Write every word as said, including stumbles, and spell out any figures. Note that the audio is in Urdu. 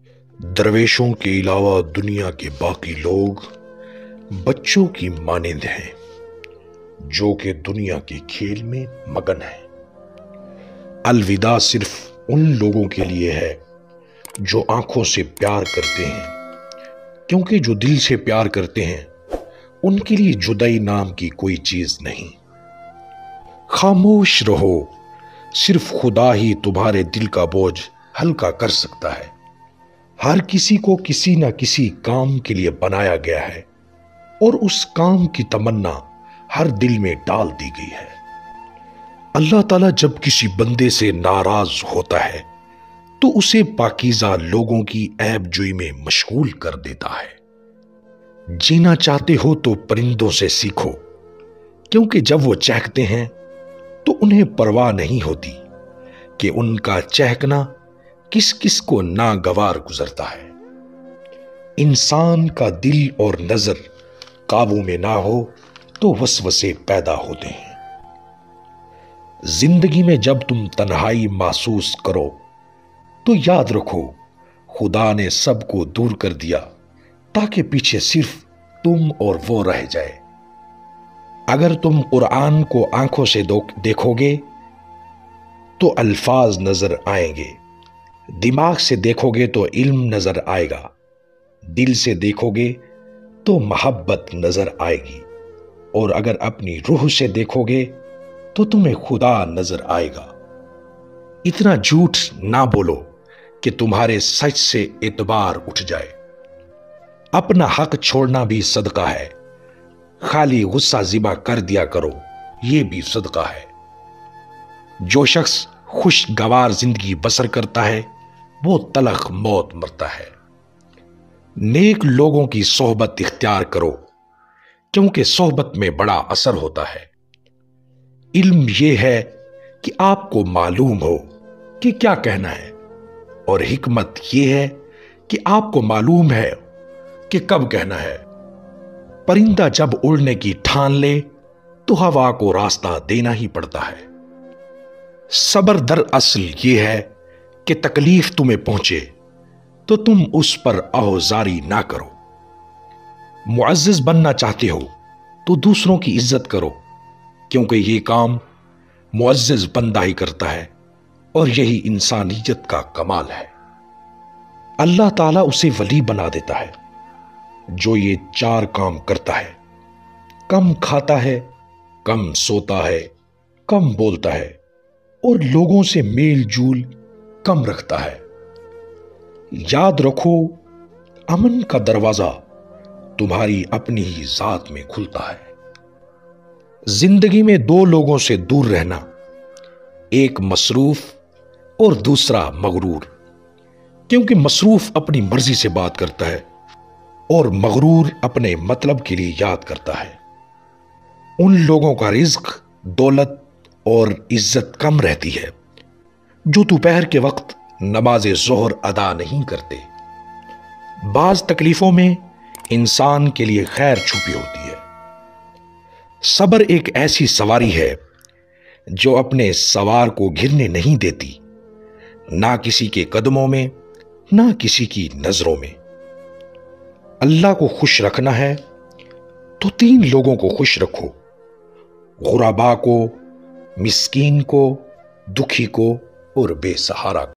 درویشوں کے علاوہ دنیا کے باقی لوگ بچوں کی مانند ہیں جو کہ دنیا کے کھیل میں مگن ہیں۔ الوداع صرف ان لوگوں کے لیے ہے جو آنکھوں سے پیار کرتے ہیں، کیونکہ جو دل سے پیار کرتے ہیں ان کے لیے جدائی نام کی کوئی چیز نہیں۔ خاموش رہو، صرف خدا ہی تمہارے دل کا بوجھ ہلکا کر سکتا ہے۔ ہر کسی کو کسی نہ کسی کام کے لیے بنایا گیا ہے اور اس کام کی تمنا ہر دل میں ڈال دی گئی ہے۔ اللہ تعالیٰ جب کسی بندے سے ناراض ہوتا ہے تو اسے پاکیزہ لوگوں کی عیب جوئی میں مشغول کر دیتا ہے۔ جینا چاہتے ہو تو پرندوں سے سیکھو، کیونکہ جب وہ چہکتے ہیں تو انہیں پرواہ نہیں ہوتی کہ ان کا چہکنا کس کس کو ناگوار گزرتا ہے۔ انسان کا دل اور نظر قابو میں نہ ہو تو وسوسے پیدا ہوتے ہیں۔ زندگی میں جب تم تنہائی محسوس کرو تو یاد رکھو خدا نے سب کو دور کر دیا تاکہ پیچھے صرف تم اور وہ رہ جائے۔ اگر تم قرآن کو آنکھوں سے دیکھو گے تو الفاظ نظر آئیں گے، دماغ سے دیکھو گے تو علم نظر آئے گا، دل سے دیکھو گے تو محبت نظر آئے گی، اور اگر اپنی روح سے دیکھو گے تو تمہیں خدا نظر آئے گا۔ اتنا جھوٹ نہ بولو کہ تمہارے سچ سے اعتبار اٹھ جائے۔ اپنا حق چھوڑنا بھی صدقہ ہے، خالی غصہ ذبح کر دیا کرو، یہ بھی صدقہ ہے۔ جو شخص خوشگوار زندگی بسر کرتا ہے وہ تلخ موت مرتا ہے۔ نیک لوگوں کی صحبت اختیار کرو، کیونکہ صحبت میں بڑا اثر ہوتا ہے۔ علم یہ ہے کہ آپ کو معلوم ہو کہ کیا کہنا ہے، اور حکمت یہ ہے کہ آپ کو معلوم ہے کہ کب کہنا ہے۔ پرندہ جب اڑنے کی ٹھان لے تو ہوا کو راستہ دینا ہی پڑتا ہے۔ صبر در اصل یہ ہے کہ تکلیف تمہیں پہنچے تو تم اس پر آہوزاری نہ کرو۔ معزز بننا چاہتے ہو تو دوسروں کی عزت کرو، کیونکہ یہ کام معزز بندہ ہی کرتا ہے، اور یہی انسانیت کا کمال ہے۔ اللہ تعالیٰ اسے ولی بنا دیتا ہے جو یہ چار کام کرتا ہے: کم کھاتا ہے، کم سوتا ہے، کم بولتا ہے، اور لوگوں سے میل جول کم رکھتا ہے۔ یاد رکھو امن کا دروازہ تمہاری اپنی ہی ذات میں کھلتا ہے۔ زندگی میں دو لوگوں سے دور رہنا، ایک مصروف اور دوسرا مغرور، کیونکہ مصروف اپنی مرضی سے بات کرتا ہے اور مغرور اپنے مطلب کے لیے یاد کرتا ہے۔ ان لوگوں کا رزق، دولت اور عزت کم رہتی ہے جو دوپہر کے وقت نماز ظہر ادا نہیں کرتے۔ بعض تکلیفوں میں انسان کے لیے خیر چھپی ہوتی ہے۔ صبر ایک ایسی سواری ہے جو اپنے سوار کو گرنے نہیں دیتی، نہ کسی کے قدموں میں، نہ کسی کی نظروں میں۔ اللہ کو خوش رکھنا ہے تو تین لوگوں کو خوش رکھو: غربا کو، مسکین کو، دکھی کو، اور بے سہارا کو۔